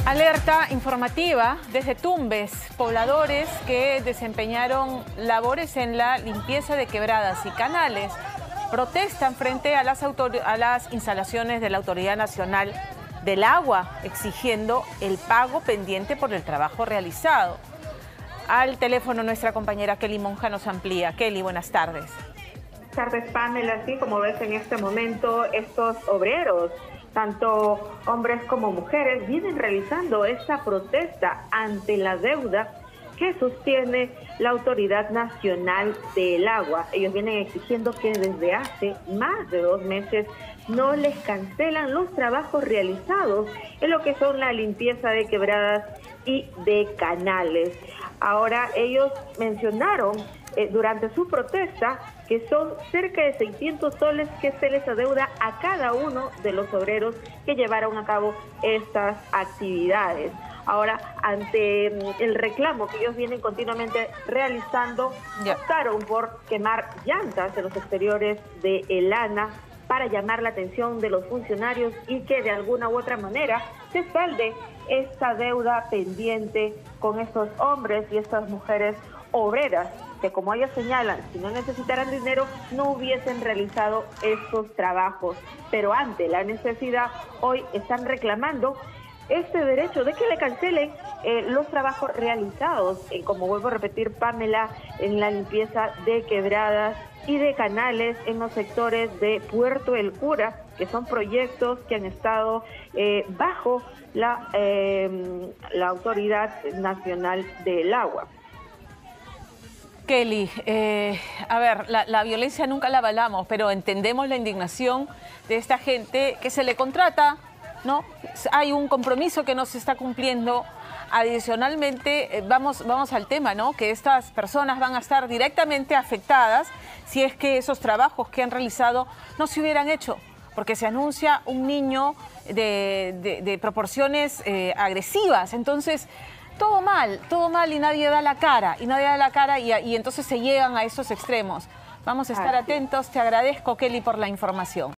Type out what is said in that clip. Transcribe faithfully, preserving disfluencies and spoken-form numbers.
Alerta informativa desde Tumbes, pobladores que desempeñaron labores en la limpieza de quebradas y canales protestan frente a las, a las instalaciones de la Autoridad Nacional del Agua, exigiendo el pago pendiente por el trabajo realizado. Al teléfono nuestra compañera Kelly Monja nos amplía. Kelly, buenas tardes. Buenas tardes, Pamela. Así como ves en este momento, estos obreros, tanto hombres como mujeres, vienen realizando esta protesta ante la deuda que sostiene la Autoridad Nacional del Agua. Ellos vienen exigiendo que desde hace más de dos meses no les cancelan los trabajos realizados en lo que son la limpieza de quebradas y de canales. Ahora ellos mencionaron eh, durante su protesta que son cerca de seiscientos soles que se les adeuda a cada uno de los obreros que llevaron a cabo estas actividades. Ahora, ante el reclamo que ellos vienen continuamente realizando, yeah. optaron por quemar llantas en los exteriores de ELANA para llamar la atención de los funcionarios y que de alguna u otra manera se salde esta deuda pendiente con estos hombres y estas mujeres obreras que, como ellos señalan, si no necesitaran dinero no hubiesen realizado estos trabajos, pero ante la necesidad hoy están reclamando este derecho de que le cancelen eh, los trabajos realizados, eh, como vuelvo a repetir, Pamela, en la limpieza de quebradas y de canales en los sectores de Puerto El Cura, que son proyectos que han estado eh, bajo la, eh, la Autoridad Nacional del Agua. Kelly, eh, a ver, la, la violencia nunca la avalamos, pero entendemos la indignación de esta gente que se le contrata, ¿no? Hay un compromiso que no se está cumpliendo. Adicionalmente, eh, vamos, vamos al tema, ¿no? Que estas personas van a estar directamente afectadas si es que esos trabajos que han realizado no se hubieran hecho, porque se anuncia un niño de, de, de proporciones eh, agresivas. Entonces, todo mal, todo mal y nadie da la cara, y nadie da la cara y, y entonces se llegan a esos extremos. Vamos a estar atentos. Te agradezco, Kelly, por la información.